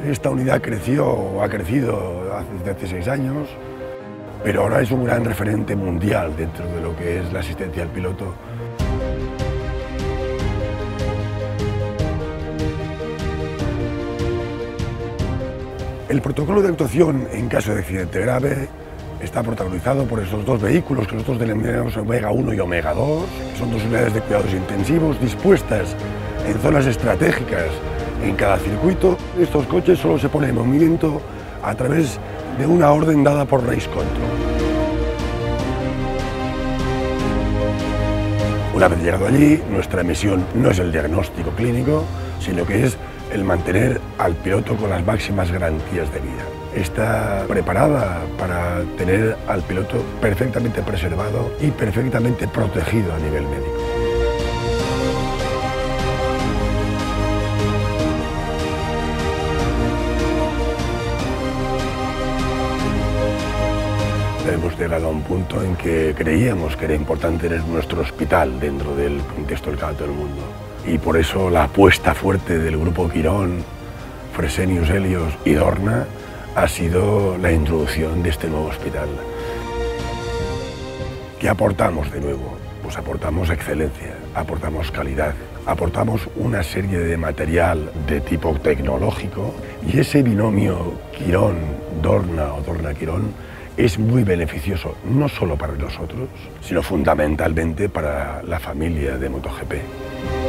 Esta unidad ha crecido desde hace 6 años, pero ahora es un gran referente mundial dentro de lo que es la asistencia al piloto. El protocolo de actuación en caso de accidente grave está protagonizado por estos 2 vehículos que nosotros denominamos Omega 1 y Omega 2, que son 2 unidades de cuidados intensivos dispuestas en zonas estratégicas en cada circuito. Estos coches solo se ponen en movimiento a través de una orden dada por Race Control. Una vez llegado allí, nuestra misión no es el diagnóstico clínico, sino que es el mantener al piloto con las máximas garantías de vida. Está preparada para tener al piloto perfectamente preservado y perfectamente protegido a nivel médico. Hemos llegado a un punto en que creíamos que era importante tener nuestro hospital dentro del contexto del Campeonato del Mundo. Y por eso la apuesta fuerte del grupo Quirón, Fresenius Helios y Dorna ha sido la introducción de este nuevo hospital. ¿Qué aportamos de nuevo? Pues aportamos excelencia, aportamos calidad, aportamos una serie de material de tipo tecnológico y ese binomio Quirón-Dorna o Dorna-Quirón es muy beneficioso no solo para nosotros, sino fundamentalmente para la familia de MotoGP.